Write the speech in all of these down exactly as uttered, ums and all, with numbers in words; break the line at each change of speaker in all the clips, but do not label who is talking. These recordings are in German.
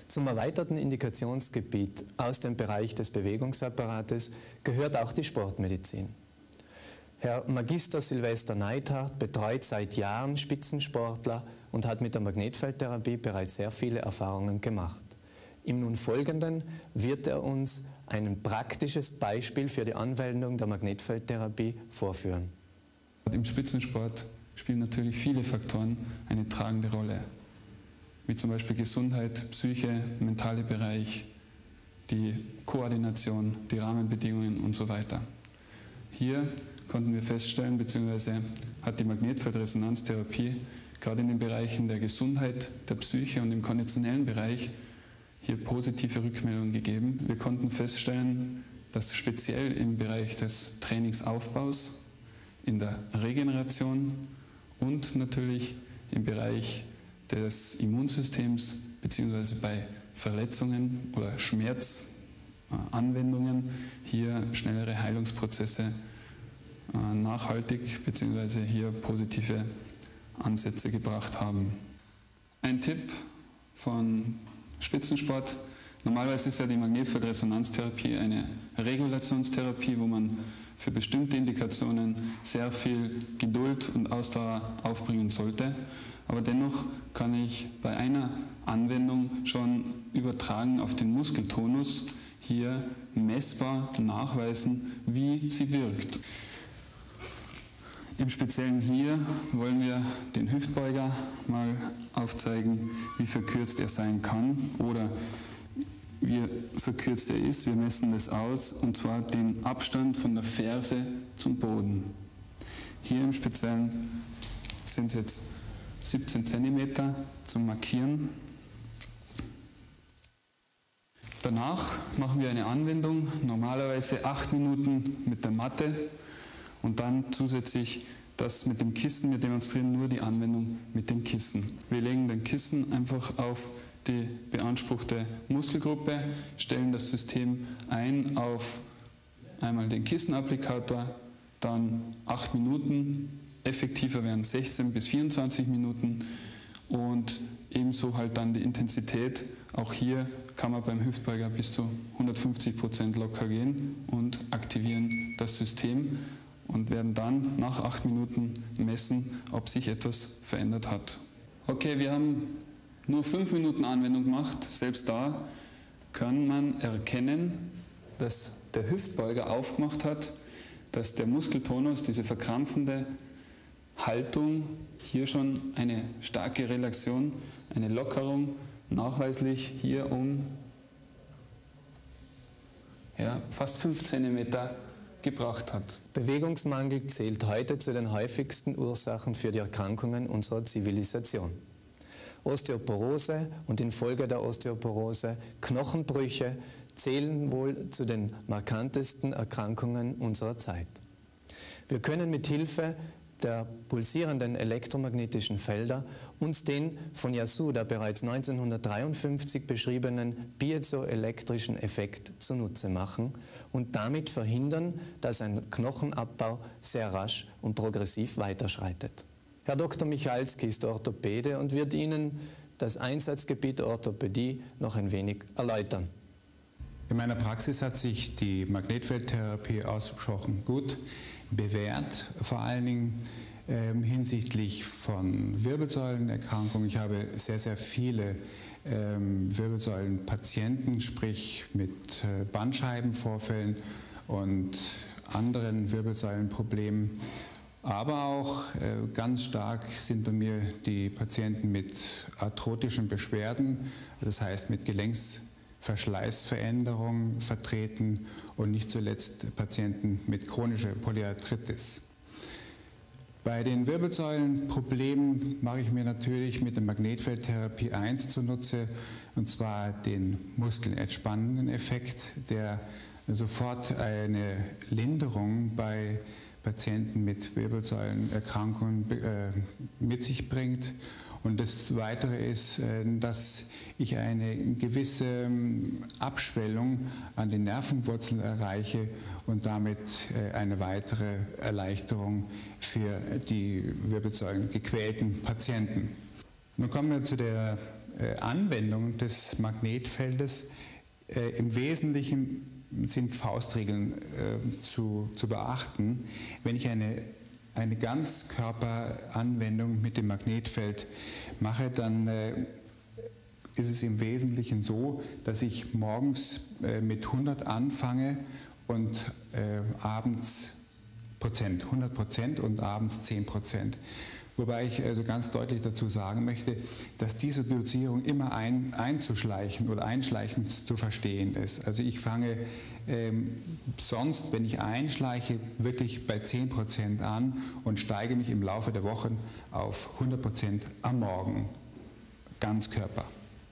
Zum erweiterten Indikationsgebiet aus dem Bereich des Bewegungsapparates gehört auch die Sportmedizin. Herr Magister Silvester Neithardt betreut seit Jahren Spitzensportler und hat mit der Magnetfeldtherapie bereits sehr viele Erfahrungen gemacht. Im nun Folgenden wird er uns ein praktisches Beispiel für die Anwendung der Magnetfeldtherapie vorführen.
Im Spitzensport spielen natürlich viele Faktoren eine tragende Rolle, wie zum Beispiel Gesundheit, Psyche, mentale Bereich, die Koordination, die Rahmenbedingungen und so weiter. Hier konnten wir feststellen, bzw. hat die Magnetfeldresonanztherapie gerade in den Bereichen der Gesundheit, der Psyche und im konditionellen Bereich hier positive Rückmeldungen gegeben. Wir konnten feststellen, dass speziell im Bereich des Trainingsaufbaus, in der Regeneration und natürlich im Bereich des Immunsystems bzw. bei Verletzungen oder Schmerzanwendungen hier schnellere Heilungsprozesse nachhaltig bzw. hier positive Ansätze gebracht haben. Ein Tipp von Spitzensport: Normalerweise ist ja die Magnetfeldresonanztherapie eine Regulationstherapie, wo man für bestimmte Indikationen sehr viel Geduld und Ausdauer aufbringen sollte. Aber dennoch kann ich bei einer Anwendung schon übertragen auf den Muskeltonus hier messbar nachweisen, wie sie wirkt. Im Speziellen hier wollen wir den Hüftbeuger mal aufzeigen, wie verkürzt er sein kann oder wie verkürzt er ist. Wir messen das aus, und zwar den Abstand von der Ferse zum Boden. Hier im Speziellen sind es jetzt siebzehn Zentimeter zum Markieren. Danach machen wir eine Anwendung, normalerweise acht Minuten mit der Matte. Und dann zusätzlich das mit dem Kissen. Wir demonstrieren nur die Anwendung mit dem Kissen. Wir legen den Kissen einfach auf die beanspruchte Muskelgruppe, stellen das System ein auf einmal den Kissenapplikator, dann acht Minuten, effektiver wären sechzehn bis vierundzwanzig Minuten und ebenso halt dann die Intensität. Auch hier kann man beim Hüftbeuger bis zu hundertfünfzig Prozent locker gehen und aktivieren das System und werden dann nach acht Minuten messen, ob sich etwas verändert hat. Okay, wir haben nur fünf Minuten Anwendung gemacht. Selbst da kann man erkennen, dass der Hüftbeuger aufgemacht hat, dass der Muskeltonus, diese verkrampfende Haltung, hier schon eine starke Relaxation, eine Lockerung nachweislich hier um ja, fast fünf Zentimeter gebracht hat.
Bewegungsmangel zählt heute zu den häufigsten Ursachen für die Erkrankungen unserer Zivilisation. Osteoporose und infolge der Osteoporose Knochenbrüche zählen wohl zu den markantesten Erkrankungen unserer Zeit. Wir können mit Hilfe der pulsierenden elektromagnetischen Felder uns den von Yasuda bereits neunzehnhundertdreiundfünfzig beschriebenen piezoelektrischen Effekt zunutze machen und damit verhindern, dass ein Knochenabbau sehr rasch und progressiv weiterschreitet. Herr Doktor Michalski ist Orthopäde und wird Ihnen das Einsatzgebiet der Orthopädie noch ein wenig erläutern.
In meiner Praxis hat sich die Magnetfeldtherapie ausgesprochen gut bewährt, vor allen Dingen ähm, hinsichtlich von Wirbelsäulenerkrankungen. Ich habe sehr, sehr viele ähm, Wirbelsäulenpatienten, sprich mit äh, Bandscheibenvorfällen und anderen Wirbelsäulenproblemen. Aber auch äh, ganz stark sind bei mir die Patienten mit arthrotischen Beschwerden, das heißt mit Gelenksverschleißveränderungen vertreten und nicht zuletzt Patienten mit chronischer Polyarthritis. Bei den Wirbelsäulenproblemen mache ich mir natürlich mit der Magnetfeldtherapie eins zunutze, und zwar den muskelentspannenden Effekt, der sofort eine Linderung bei Patienten mit Wirbelsäulenerkrankungen äh, mit sich bringt. Und das Weitere ist, äh, dass ich eine gewisse Abschwellung an den Nervenwurzeln erreiche und damit äh, eine weitere Erleichterung für die Wirbelsäulen gequälten Patienten. Nun kommen wir zu der Anwendung des Magnetfeldes äh, im Wesentlichen sind Faustregeln äh, zu, zu beachten. Wenn ich eine, eine Ganzkörperanwendung mit dem Magnetfeld mache, dann äh, ist es im Wesentlichen so, dass ich morgens äh, mit hundert anfange und äh, abends Prozent, hundert Prozent und abends zehn Prozent. Wobei ich also ganz deutlich dazu sagen möchte, dass diese Dosierung immer ein, einzuschleichen oder einschleichend zu verstehen ist. Also ich fange ähm, sonst, wenn ich einschleiche, wirklich bei zehn Prozent an und steige mich im Laufe der Wochen auf hundert Prozent am Morgen, Ganzkörper.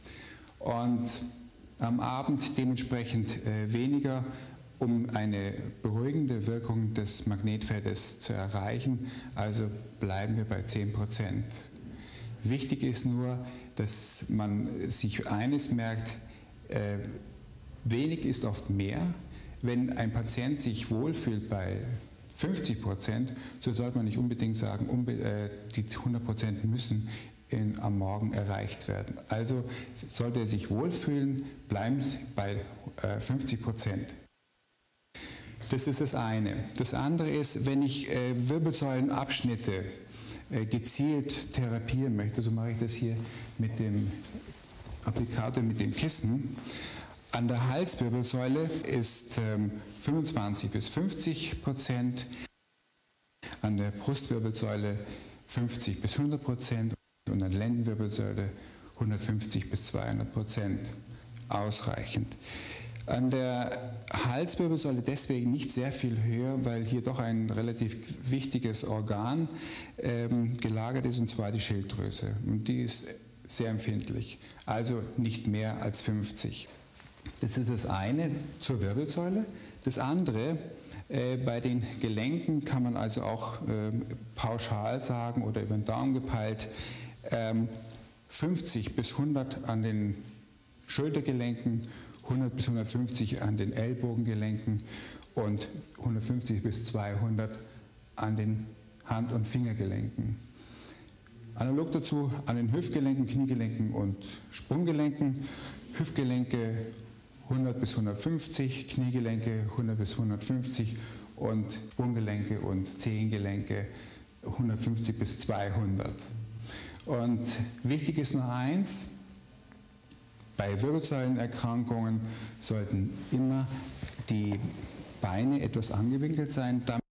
Und am Abend dementsprechend äh, weniger, um eine beruhigende Wirkung des Magnetfeldes zu erreichen. Also bleiben wir bei zehn Prozent. Wichtig ist nur, dass man sich eines merkt, äh, wenig ist oft mehr. Wenn ein Patient sich wohlfühlt bei fünfzig Prozent, so sollte man nicht unbedingt sagen, unbe äh, die hundert Prozent müssen in, am Morgen erreicht werden. Also sollte er sich wohlfühlen, bleiben Sie bei äh, fünfzig Prozent. Das ist das eine. Das andere ist, wenn ich äh, Wirbelsäulenabschnitte äh, gezielt therapieren möchte, so mache ich das hier mit dem Applikator, mit dem Kissen. An der Halswirbelsäule ist ähm, fünfundzwanzig bis fünfzig Prozent, an der Brustwirbelsäule fünfzig bis hundert Prozent und an der Lendenwirbelsäule hundertfünfzig bis zweihundert Prozent. Ausreichend. An der Halswirbelsäule deswegen nicht sehr viel höher, weil hier doch ein relativ wichtiges Organ ähm, gelagert ist, und zwar die Schilddrüse. Und die ist sehr empfindlich, also nicht mehr als fünfzig. Das ist das eine zur Wirbelsäule. Das andere, äh, bei den Gelenken kann man also auch äh, pauschal sagen oder über den Daumen gepeilt, ähm, fünfzig bis hundert an den Schultergelenken, hundert bis hundertfünfzig an den Ellbogengelenken und hundertfünfzig bis zweihundert an den Hand- und Fingergelenken. Analog dazu an den Hüftgelenken, Kniegelenken und Sprunggelenken. Hüftgelenke hundert bis hundertfünfzig, Kniegelenke hundert bis hundertfünfzig und Sprunggelenke und Zehengelenke hundertfünfzig bis zweihundert. Und wichtig ist noch eins: Bei Wirbelsäulenerkrankungen sollten immer die Beine etwas angewinkelt sein.